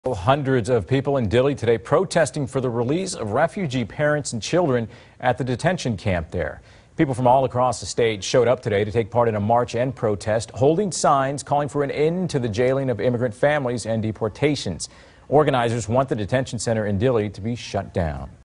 Hundreds of people in Dilley today protesting for the release of refugee parents and children at the detention camp there. People from all across the state showed up today to take part in a march and protest, holding signs calling for an end to the jailing of immigrant families and deportations. Organizers want the detention center in Dilley to be shut down.